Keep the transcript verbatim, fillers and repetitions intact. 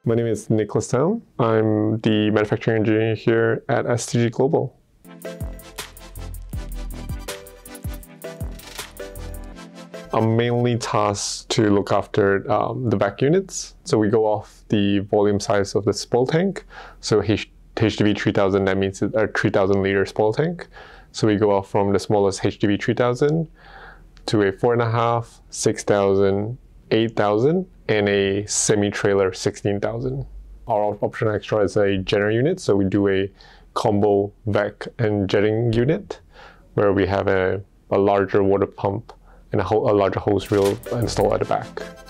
My name is Nicholas Tam. I'm the manufacturing engineer here at S T G Global. I'm mainly tasked to look after um, the back units. So we go off the volume size of the spoil tank. So H D V three thousand, that means it's a three thousand liter spoil tank. So we go off from the smallest H D V three thousand to a four point five, six thousand, eight thousand, and a semi-trailer sixteen thousand. Our optional extra is a jetter unit, so we do a combo vac and jetting unit where we have a, a larger water pump and a, a larger hose reel installed at the back.